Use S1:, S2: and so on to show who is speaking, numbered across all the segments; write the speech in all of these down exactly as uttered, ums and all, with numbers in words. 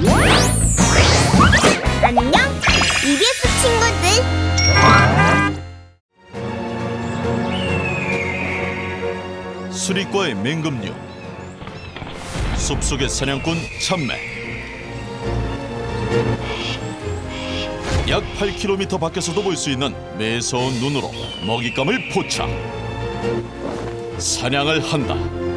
S1: 안녕, 이비에스 친구들.
S2: 수리과의 맹금류, 숲속의 사냥꾼 참매. 약 팔 킬로미터 밖에서도 볼 수 있는 매서운 눈으로 먹잇감을 포착. 사냥을 한다.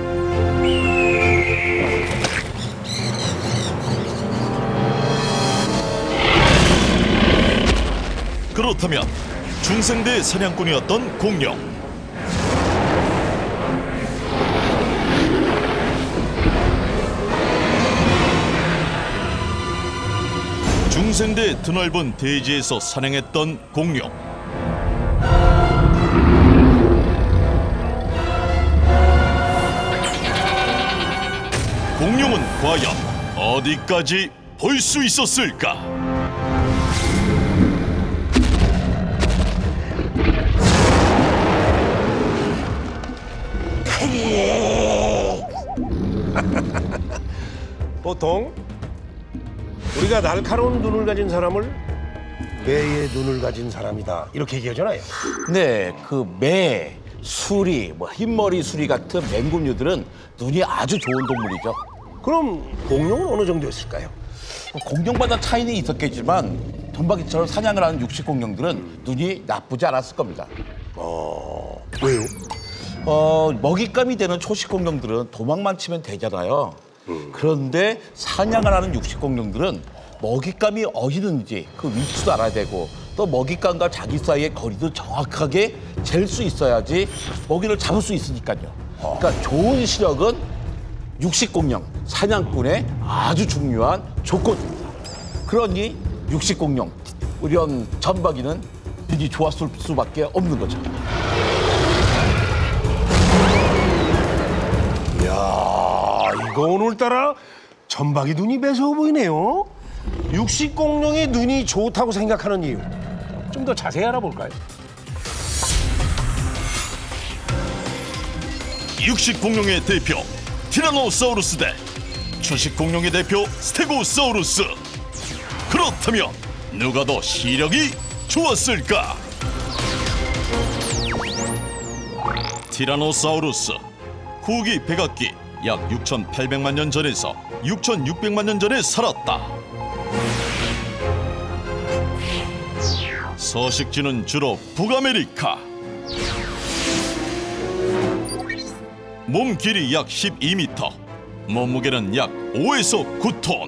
S2: 그렇다면 중생대 사냥꾼이었던 공룡. 중생대 드넓은 대지에서 사냥했던 공룡. 공룡은 과연 어디까지 볼 수 있었을까?
S3: 보통 우리가 날카로운 눈을 가진 사람을 매의 눈을 가진 사람이다 이렇게 얘기하잖아요.
S4: 네, 그 매, 수리, 뭐 흰머리 수리 같은 맹금류들은 눈이 아주 좋은 동물이죠.
S3: 그럼 공룡은 어느 정도였을까요?
S4: 공룡마다 차이는 있었겠지만 전박이처럼 사냥을 하는 육식 공룡들은 눈이 나쁘지 않았을 겁니다.
S3: 어... 왜요?
S4: 어, 먹잇감이 되는 초식 공룡들은 도망만 치면 되잖아요. 음. 그런데 사냥을 하는 육식 공룡들은 먹잇감이 어디 있는지 그 위치도 알아야 되고 또 먹잇감과 자기 사이의 거리도 정확하게 잴 수 있어야지 먹이를 잡을 수 있으니까요. 그러니까 좋은 시력은 육식 공룡, 사냥꾼의 아주 중요한 조건입니다. 그러니 육식 공룡, 우리원 전박이는 눈이 좋았을 수밖에 없는 거죠.
S3: 이야, 이거 오늘따라 전박이 눈이 매서워 보이네요. 육식 공룡의 눈이 좋다고 생각하는 이유 좀 더 자세히 알아볼까요?
S2: 육식 공룡의 대표 티라노사우루스 대 초식 공룡의 대표 스테고사우루스. 그렇다면 누가 더 시력이 좋았을까? 티라노사우루스 후기 백악기 약 육천팔백만 년 전에서 육천육백만 년 전에 살았다. 서식지는 주로 북아메리카. 몸 길이 약 십이 미터, 몸무게는 약 오에서 구 톤.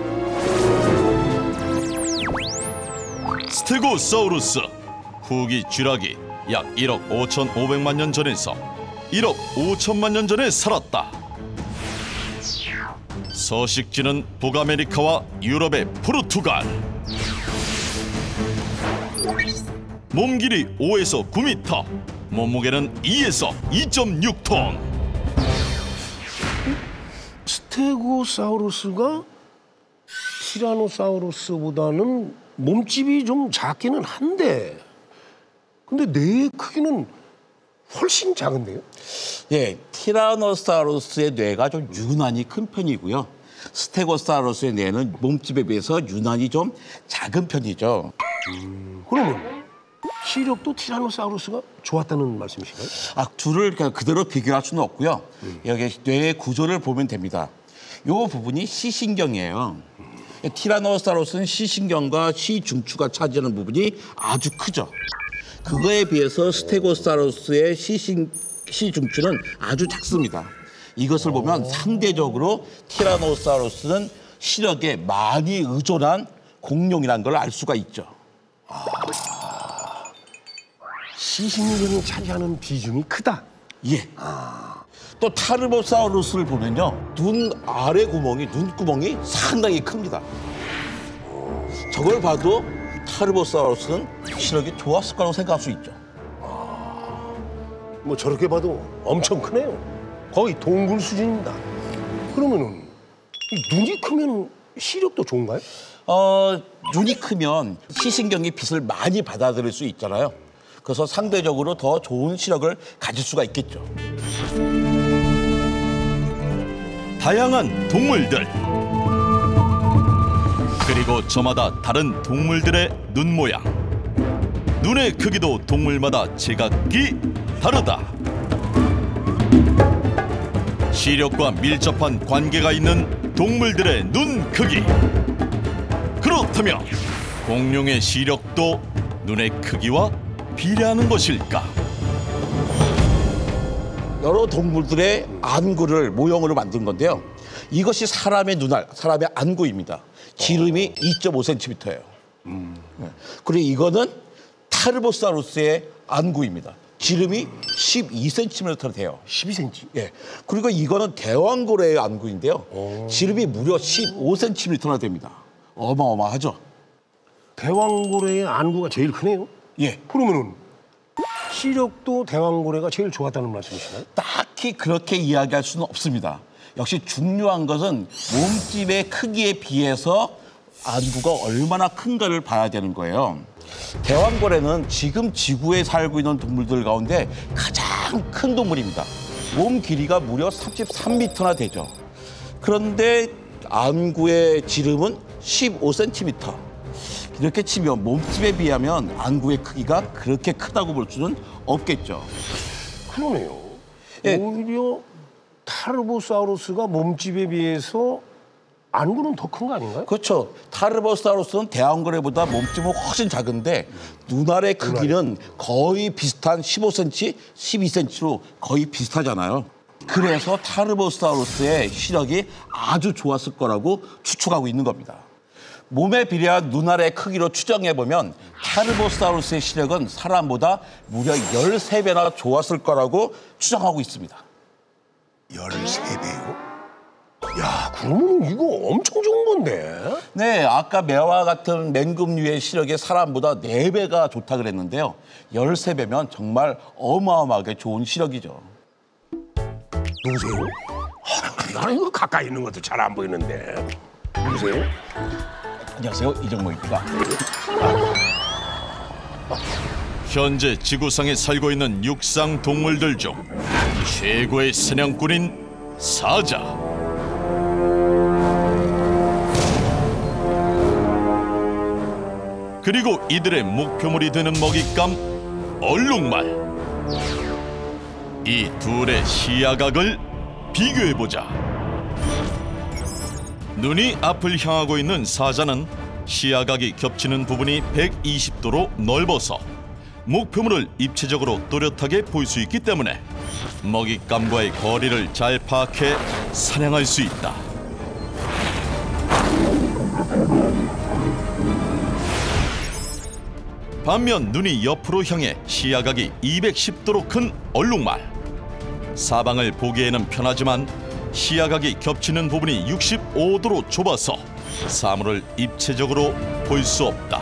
S2: 스테고사우루스 후기 쥐라기 약 일억 오천오백만 년 전에서 일억 오천만 년 전에 살았다. 서식지는 북아메리카와 유럽의 포르투갈. 몸 길이 오에서 구 미터, 몸무게는 이에서 이 점 육 톤.
S3: 스테고사우루스가 티라노사우루스보다는 몸집이 좀 작기는 한데 근데 뇌의 크기는 훨씬 작은데요?
S4: 예, 티라노사우루스의 뇌가 좀 유난히 큰 편이고요. 스테고사우루스의 뇌는 몸집에 비해서 유난히 좀 작은 편이죠.
S3: 음, 그러면 시력도 티라노사우루스가 좋았다는 말씀이신가요?
S4: 아, 둘을 그냥 그대로 비교할 수는 없고요. 음. 여기 뇌의 구조를 보면 됩니다. 이 부분이 시신경이에요. 음. 티라노사우루스는 시신경과 시중추가 차지하는 부분이 아주 크죠. 그거에 비해서 스테고사우루스의 시신, 시중추는 아주 작습니다. 이것을 보면 상대적으로 티라노사우루스는 시력에 많이 의존한 공룡이라는 걸 알 수가 있죠.
S3: 아, 시신경이 차지하는 비중이 크다.
S4: 예. 아. 또 타르보사우루스를 보면요, 눈 아래 구멍이 눈구멍이 상당히 큽니다. 저걸 봐도 타르보사우루스는 시력이 좋았을 거라고 생각할 수 있죠.
S3: 아, 뭐 저렇게 봐도 엄청 크네요. 거의 동굴 수준입니다. 그러면은 이 눈이 크면 시력도 좋은가요?
S4: 어, 눈이 크면 시신경이 빛을 많이 받아들일 수 있잖아요. 그래서 상대적으로 더 좋은 시력을 가질 수가 있겠죠.
S2: 다양한 동물들. 그리고 저마다 다른 동물들의 눈 모양. 눈의 크기도 동물마다 제각기 다르다. 시력과 밀접한 관계가 있는 동물들의 눈 크기. 그렇다면 공룡의 시력도 눈의 크기와 비례하는 것일까?
S4: 여러 동물들의 안구를 모형으로 만든 건데요. 이것이 사람의 눈알, 사람의 안구입니다. 지름이 이 점 오 센티미터예요. 음. 그리고 이거는 타르보사우루스의 안구입니다. 지름이 십이 센티미터 돼요.
S3: 십이 센티미터?
S4: 예. 그리고 이거는 대왕고래의 안구인데요. 오. 지름이 무려 십오 센티미터나 됩니다. 어마어마하죠.
S3: 대왕고래의 안구가 제일 크네요.
S4: 예.
S3: 그러면은 시력도 대왕고래가 제일 좋았다는 말씀이시나요?
S4: 딱히 그렇게 이야기할 수는 없습니다. 역시 중요한 것은 몸집의 크기에 비해서 안구가 얼마나 큰가를 봐야 되는 거예요. 대왕고래는 지금 지구에 살고 있는 동물들 가운데 가장 큰 동물입니다. 몸 길이가 무려 삼십삼 미터나 되죠. 그런데 안구의 지름은 십오 센티미터. 이렇게 치면 몸집에 비하면 안구의 크기가 그렇게 크다고 볼 수는 없겠죠.
S3: 그러네요.
S4: 예.
S3: 오히려 타르보사우루스가 몸집에 비해서 안구는 더 큰 거 아닌가요?
S4: 그렇죠. 타르보사우루스는 대왕고래보다 몸집은 훨씬 작은데 눈알의 크기는 거의 비슷한 십오 센티미터, 십이 센티미터로 거의 비슷하잖아요. 그래서 타르보사우루스의 시력이 아주 좋았을 거라고 추측하고 있는 겁니다. 몸에 비례한 눈알의 크기로 추정해보면 타르보사우루스의 시력은 사람보다 무려 열세 배나 좋았을 거라고 추정하고 있습니다.
S3: 열세 배요? 야, 그러면 이거 엄청 좋은 건데?
S4: 네, 아까 매와 같은 맹금류의 시력이 사람보다 네 배가 좋다 그랬는데요. 열세 배면 정말 어마어마하게 좋은 시력이죠.
S3: 누구세요? 아, 나는 이거 가까이 있는 것도 잘 안 보이는데. 누구세요?
S4: 안녕하세요, 이정모입니다.
S2: 현재 지구상에 살고 있는 육상 동물들 중 최고의 사냥꾼인 사자. 그리고 이들의 목표물이 되는 먹잇감 얼룩말. 이 둘의 시야각을 비교해보자. 눈이 앞을 향하고 있는 사자는 시야각이 겹치는 부분이 백이십 도로 넓어서 목표물을 입체적으로 또렷하게 볼 수 있기 때문에 먹잇감과의 거리를 잘 파악해 사냥할 수 있다. 반면 눈이 옆으로 향해 시야각이 이백십 도로 큰 얼룩말. 사방을 보기에는 편하지만 시야각이 겹치는 부분이 육십오 도로 좁아서 사물을 입체적으로 볼 수 없다.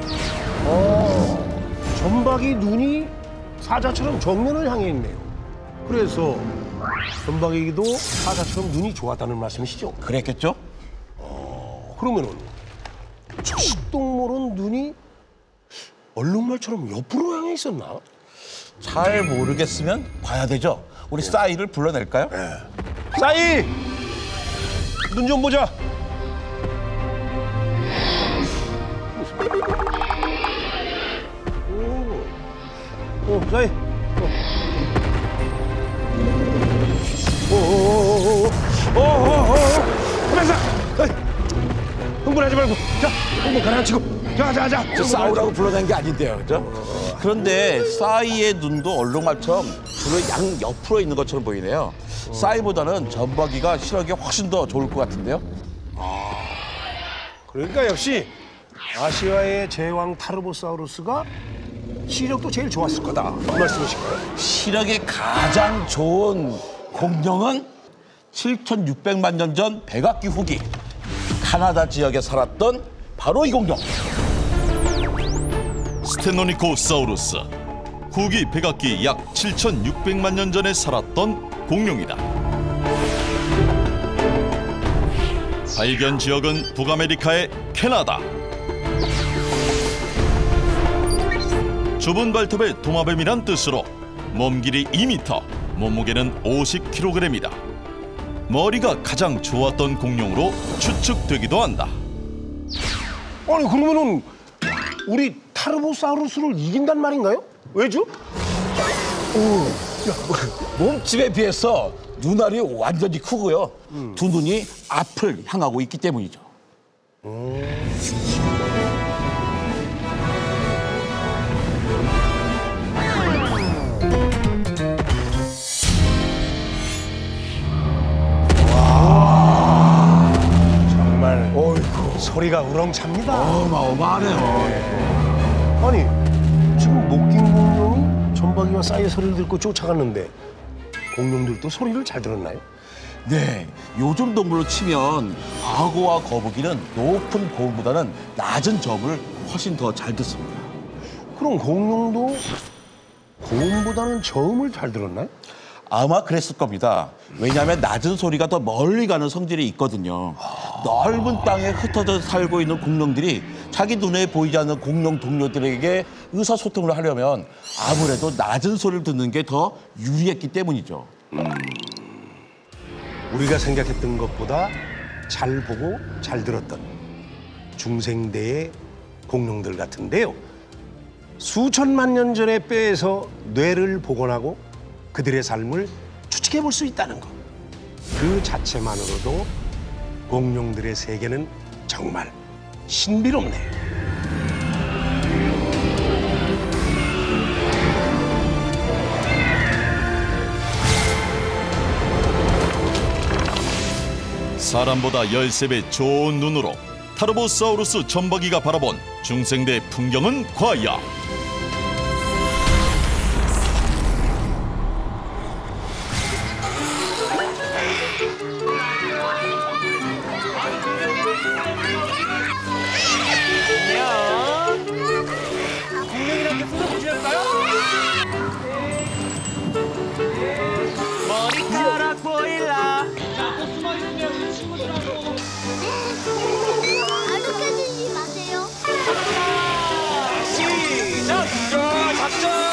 S3: 어, 점박이 눈이 사자처럼 정면을 향해 있네요. 그래서 점박이도 사자처럼 눈이 좋았다는 말씀이시죠?
S4: 그랬겠죠?
S3: 어, 그러면은 초식동물은 눈이 얼룩말처럼 옆으로 향해 있었나?
S4: 잘 모르겠으면 봐야 되죠. 우리 싸이를 불러낼까요?
S3: 네. 싸이! 눈 좀 보자. 오, 오, 싸이. 오, 오, 오, 오, 오, 오, 오, 가만있어. 흥분하지 말고. 자, 흥분 가라앉히고. 자, 자, 자.
S4: 저 싸우라고 불러낸 게 아닌데요, 그죠? 그런데 싸이의 눈도 얼룩말처럼 주로 양 옆으로 있는 것처럼 보이네요. 싸이보다는 점박이가 시력이 훨씬 더 좋을 것 같은데요.
S3: 그러니까 역시 아시아의 제왕 타르보사우루스가 시력도 제일 좋았을 거다. 그 말씀이신가요?
S4: 시력이 가장 좋은 공룡은 칠천육백만 년 전 백악기 후기 카나다 지역에 살았던 바로 이 공룡.
S2: 스테노니코사우루스. 후기 백악기 약 칠천육백만 년 전에 살았던 공룡이다. 발견 지역은 북아메리카의 캐나다. 좁은 발톱의 도마뱀이란 뜻으로 몸 길이 이 미터, 몸무게는 오십 킬로그램이다. 머리가 가장 좋았던 공룡으로 추측되기도 한다.
S3: 아니 그러면은 우리 타르보사우루스를 이긴단 말인가요? 왜죠?
S4: 몸집에 비해서 눈알이 완전히 크고요. 두 눈이 앞을 향하고 있기 때문이죠.
S3: 정말
S4: 어이구,
S3: 소리가 우렁찹니다.
S4: 어마어마하네요.
S3: 아니 지금 목긴 공룡이 전박이와 싸이의 소리를 듣고 쫓아갔는데 공룡들도 소리를 잘 들었나요?
S4: 네, 요즘 동물로 치면 악어와 거북이는 높은 고음보다는 낮은 점을 훨씬 더 잘 듣습니다.
S3: 그럼 공룡도 고음보다는 저음을 잘 들었나요?
S4: 아마 그랬을 겁니다. 왜냐하면 낮은 소리가 더 멀리 가는 성질이 있거든요. 넓은 땅에 흩어져 살고 있는 공룡들이 자기 눈에 보이지 않는 공룡 동료들에게 의사소통을 하려면 아무래도 낮은 소리를 듣는 게 더 유리했기 때문이죠.
S3: 우리가 생각했던 것보다 잘 보고 잘 들었던 중생대의 공룡들 같은데요. 수천만 년 전의 뼈에서 뇌를 복원하고 그들의 삶을 추측해 볼 수 있다는 것. 그 자체만으로도 공룡들의 세계는 정말 신비롭네요.
S2: 사람보다 열세 배 좋은 눈으로 타르보사우루스 점박이가 바라본 중생대 풍경은 과연?
S5: 공룡이랑 계속 보실까요? 머리카락 보일라. 자, 또 숨어 있는데요, 우리 친구들하고.
S1: 아득해지지 마세요.
S5: 시작! 자, 작전!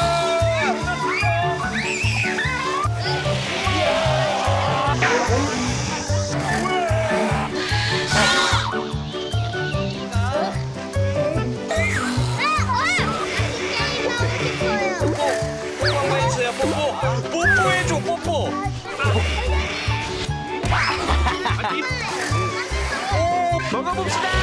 S5: 뽀뽀해주세요, 뽀뽀! 뽀뽀해줘, 뽀뽀! 오, 먹어봅시다!